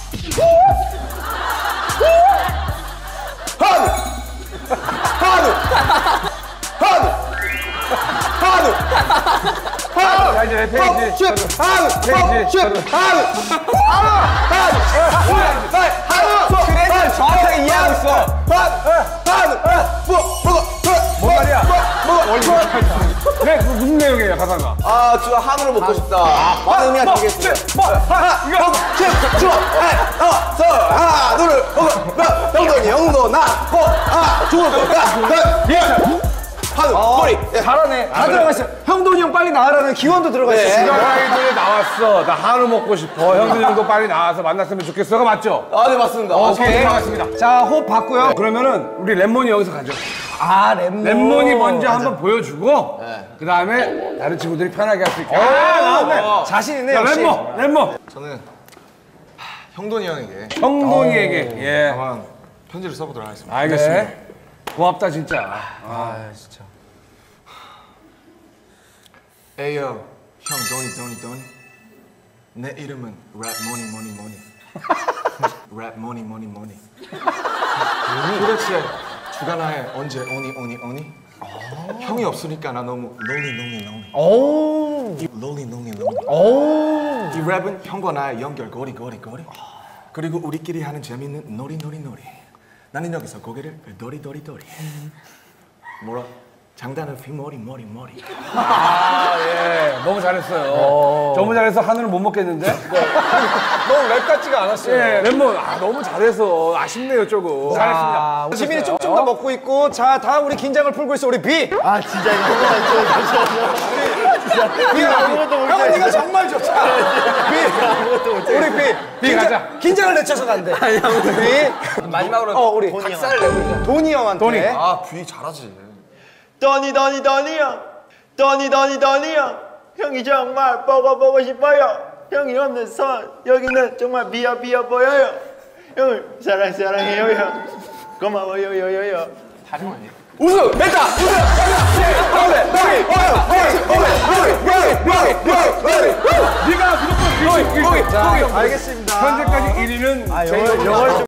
한우! 한우! 한우! 한우! 한우! 자, 이제 페이지. 한우! 페이지. 한우! 한우! 그래서 정확하게 이해하고 있어. 뭔 말이야? 네, 그 무슨 내용이에요, 가사가? 아, 저 한우를 먹고 싶다. 한우면 되겠습니다. 하나, 둘, 형돈이, 형도, 나, 죽을 거, 한우, 꼬리. 잘하네. 다 들어가 있어. 형돈이 형 빨리 나와라는 기원도 들어가 있어. 주간아이돌에 나왔어. 나 한우 먹고 싶어. 형들 형도 빨리 나와서 만났으면 좋겠어가 맞죠? 아, 네, 맞습니다. 오케이, 들어갔습니다. 자, 호흡 받고요. 그러면은 우리 랩몬이 여기서 가죠. 아, 랩몬. 랩몬이 먼저 한번 보여주고 그 다음에 다른 친구들이 편하게 할 수 있게. 나왔네. 자신 있네, 자, 역시. 랩몬. 저는 형돈이 형에게 형돈이에게. 예. 한번 편지를 써보도록 하겠습니다. 알겠습니다. 고맙다 진짜. 진짜. 에이요, 형 도니. 내 이름은 랩 모니. 랩 모니. 도대체 주간아에 언제 오니? 형이 없으니까 나 너무 lonely. 오. lonely. 오. 이 랩은 형과 나의 연결 고리. 그리고 우리끼리 하는 재밌는 놀이. 나는 여기서 고개를 도리. 뭐라? 장단을 휘머리. 아, 예. 너무 잘했어요. 너무 잘해서 한우를 못 먹겠는데? 너무 랩 같지가 않았어요. 예, 랩몬. 너무 잘해서 아쉽네요, 조금. 잘했습니다. 지민이 좀 더 먹고 있고, 자, 다음 우리 긴장을 풀고 있어, 우리 비. 아, 진짜 이거 형은 네가 정말 좋다. 비. 우리 비. 비 가자. 긴장을 내쳐서 간대. 비. 마지막으로 우리 박살을 내보자. 도니 형한테. 도니. 아, 뷔 잘하지. 도니 형. 형이 정말 보고 싶어요. 형이 없는 선 여기는 정말 비어 보여요. 형을 사랑해요 형. 고마워요. 우승! 됐다! 네가 무조건 자, 알겠습니다. 현재까지 1위는 영어를 좀